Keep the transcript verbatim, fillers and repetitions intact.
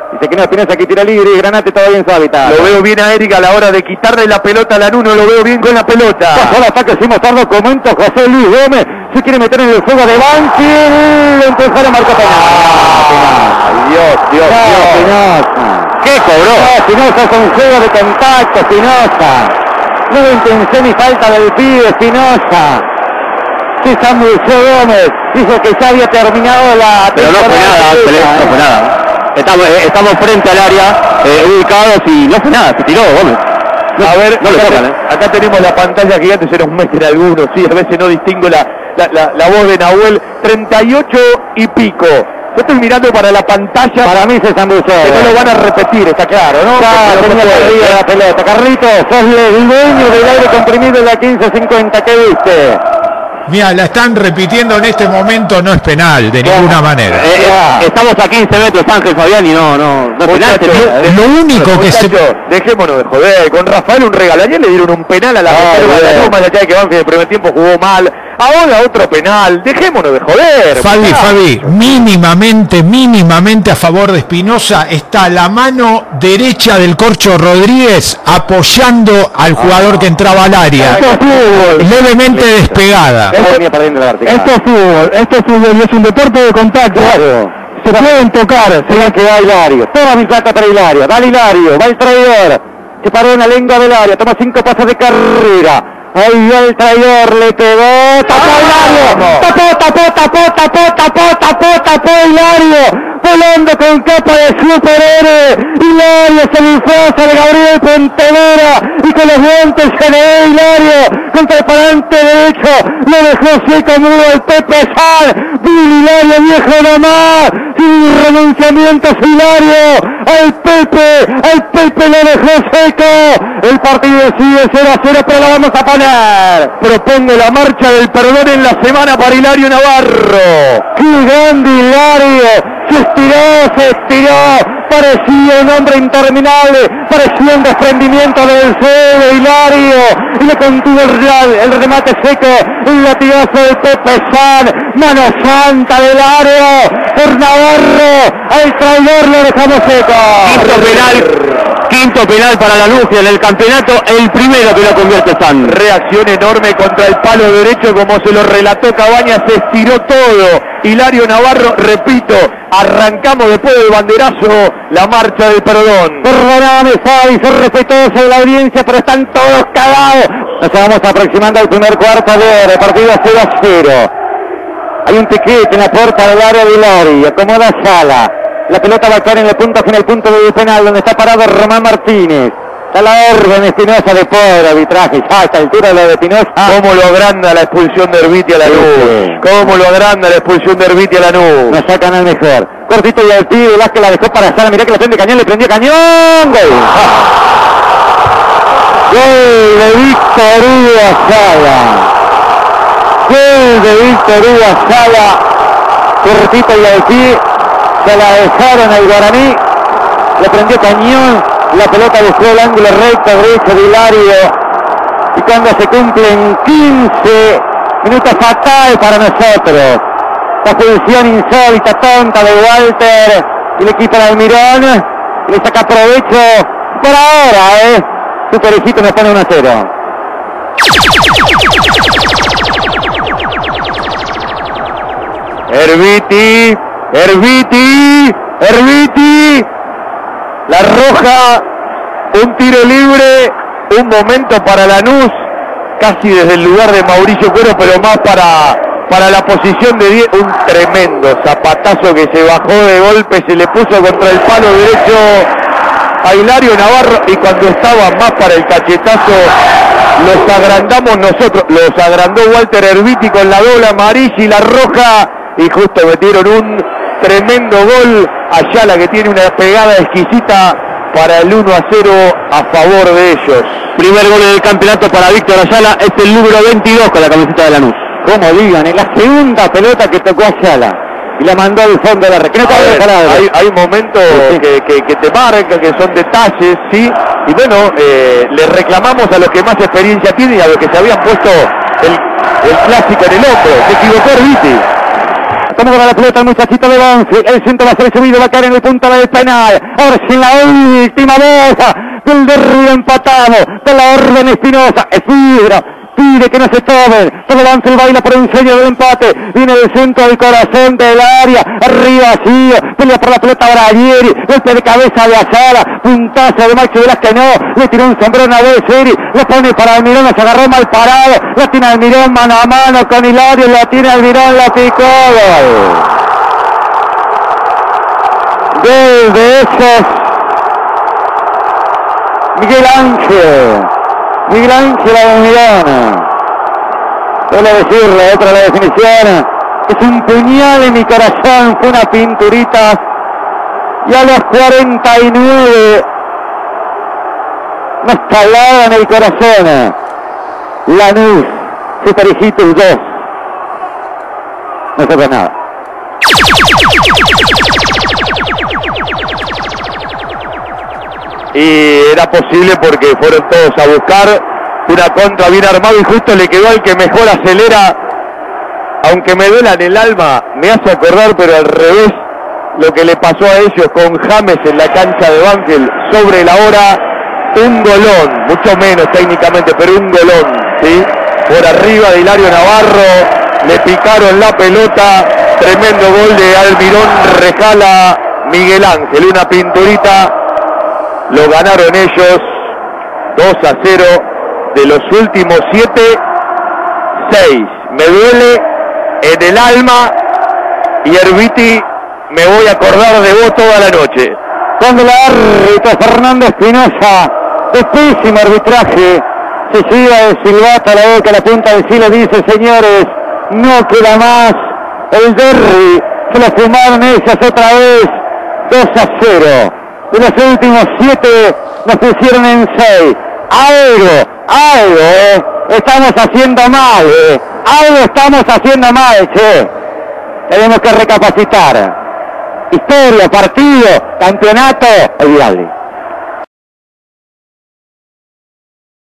Dice que no, Espinosa aquí tira libre y Granate todavía en su hábitat. Lo veo bien a Eric a la hora de quitarle la pelota a Lanús, no lo veo bien con la pelota. Pasó el ataque sin mostrar documentos, José Luis Gómez se quiere meter en el juego de Banfield. Empezó a marcar penal. Ay, Dios, Dios, no, Dios. Espinosa. ¿Qué cobró? No, Espinosa es un juego de contacto, Espinosa. No hubo intención ni falta del pibe, Espinosa. Sí, Samuel Gómez dijo que ya había terminado la... Pero no fue nada, Ángeles, no fue nada. Estamos, eh, estamos frente al área, eh, ubicados y no fue nada, se tiró Gómez. No, a ver, no le tocan, ¿eh? Acá tenemos la pantalla gigante, se nos meten algunos, sí, a veces no distingo la, la, la, la voz de Nahuel. treinta y ocho y pico. Yo estoy mirando para la pantalla. Para mí se zambulló. Que no lo van a repetir, está claro, ¿no? Claro, tenía perdida la pelota. Carlitos, sos el dueño del aire comprimido en la quince cincuenta, ¿qué viste? Mira, la están repitiendo en este momento, no es penal, de ninguna manera. Eh, eh, estamos a quince metros, Ángel Fabián, y no, no, no es penal. Lo, lo único que se... Dejémonos de joder, con Rafael un regalo. Ayer le dieron un penal a la reserva de la Luma, ya que Banfield en el primer tiempo jugó mal. Ahora otro penal, dejémonos de joder. Fabi, Fabi, mínimamente, mínimamente a favor de Espinosa está la mano derecha del Corcho Rodríguez apoyando al jugador ah, que entraba al área, levemente despegada. Esto, esto es fútbol, esto es fútbol, es un deporte de contacto. Claro. Se pueden tocar, se va que va Hilario. Toma mi plata para Hilario, dale Hilario, va el traidor. Se paró en la lengua del área, toma cinco pasos de carrera. Ahí va el traidor, le pegó, tapó Hilario, tapó, tapó, tapó, tapó, tapó, tapó, tapó Hilario, volando con capa de superhéroe. Hilario se disfraza de Gabriel Pontevedra y con los guantes se le ve Hilario contra el parante derecho, lo dejó seco mudo el Pepe Sal. Vil Hilario, viejo nomás, sin renunciamientos Hilario, al Pepe, al Pepe lo dejó seco. El partido sigue cero a cero, pero lo vamos a poner. Propongo la marcha del perdón en la semana para Hilario Navarro. ¡Qué grande Hilario! Se estiró, se estiró, parecía un hombre interminable, parecía un desprendimiento del cero de Hilario, y le contuvo el, real, el remate seco, el latigazo del Pepe San, mano santa del área, por Navarro, al traidor lo dejamos seco. Quinto penal, quinto penal para la Lucia en el campeonato, el primero que lo convierte San. Reacción enorme contra el palo derecho, como se lo relató Cabañas, se estiró todo. Hilario Navarro, repito, arrancamos después del banderazo la marcha del perdón. Perdóname, Fabi, soy respetuoso de la audiencia, pero están todos cagados. Nos vamos aproximando al primer cuarto de hora, partido cero a cero. Hay un piquete en la puerta del área de Hilario, acomoda Sala. La pelota va a caer en el punto final, punto de penal, donde está parado Román Martínez. Está la orden Espinosa de pobre arbitraje, ya a esta altura lo de Espinosa. ¿Cómo lo agranda la expulsión de Herbiti a Lanús? Sí. ¿Cómo lo agranda la expulsión de Herbiti a Lanús? Nos sacan al mejor. Cortito y al pibe, Velázquez la dejó para Sala, mirá que la prende Cañón, le prendió Cañón. Gol. Gol de Víctor Hugo Sala. Gol de Víctor Hugo Sala. Cortito y al pibe, se la dejaron al Guaraní, le prendió Cañón. La pelota buscó el ángulo recto derecho de Hilario, y cuando se cumplen quince minutos fatal para nosotros, la posición insólita, tonta de Walter y el equipo de Almirón, y le saca provecho por ahora, eh. Su perejito nos pone uno a cero. Herbiti, Herbiti, Herbiti. La roja, un tiro libre, un momento para Lanús, casi desde el lugar de Mauricio Cuero, pero más para, para la posición de diez, un tremendo zapatazo que se bajó de golpe, se le puso contra el palo derecho a Hilario Navarro, y cuando estaba más para el cachetazo, los agrandamos nosotros, los agrandó Walter Herbiti con la doble amarilla y la roja, y justo metieron un tremendo gol. Ayala, que tiene una pegada exquisita para el uno a cero a favor de ellos. Primer gol del campeonato para Víctor Ayala, es el número veintidós con la camiseta de Lanús. Como digan, en la segunda pelota que tocó Ayala y la mandó al fondo de la red. No ver, hay, hay momentos sí. que, que, que te marcan, que son detalles, sí. Y bueno, eh, le reclamamos a los que más experiencia tienen y a los que se habían puesto el, el clásico en el hombro. Se equivocó Herbiti. Toma con la pelota el muchachito de Banfield. El centro va a ser subido, va a caer en el punto del penal. Ahora sí en la última bola del derribo empatado de la Orden Espinosa. Es fibra. Pide que no se tomen. Todo Banfield baila por un sueño del empate. Viene del centro del corazón del área. Arriba sí. Pelea por la pelota Bravieri. Golpe de cabeza de Azara. Puntazo de Maxi Velázquez. No. Le tiró un sombrero a Seri. Le pone para Almirón. Se agarró mal parado. La tiene Almirón mano a mano con Hilario. La tiene Almirón. La picó. Gol. Gol de esos. Miguel Ángel. Miguel Ángel Almirón. Suele decirle, otra la definición. Es un puñal en mi corazón. Fue una pinturita. Y a los cuarenta y nueve. Una escalada en el corazón. Lanús. Super Hijitos dos. No se ve nada. Y era posible porque fueron todos a buscar una contra bien armado y justo le quedó al que mejor acelera. Aunque me duela en el alma, me hace acordar, pero al revés, lo que le pasó a ellos con James en la cancha de Banfield sobre la hora. Un golón, mucho menos técnicamente, pero un golón, ¿sí? Por arriba de Hilario Navarro, le picaron la pelota, tremendo gol de Almirón, rejala Miguel Ángel, una pinturita. Lo ganaron ellos dos a cero. De los últimos siete, seis. Me duele en el alma. Y Herbiti, me voy a acordar de vos toda la noche. Cuando el árbitro Fernando Espinosa, de pésimo arbitraje, se lleva el silbato a la boca, a la punta del cielo, dice: señores, no queda más. El derri se lo fumaron ellos otra vez. dos a cero. De los últimos siete nos pusieron en seis. Algo, algo, eh, estamos haciendo mal, eh. Algo estamos haciendo mal, che. Tenemos que recapacitar. Historia, partido, campeonato, olvidable.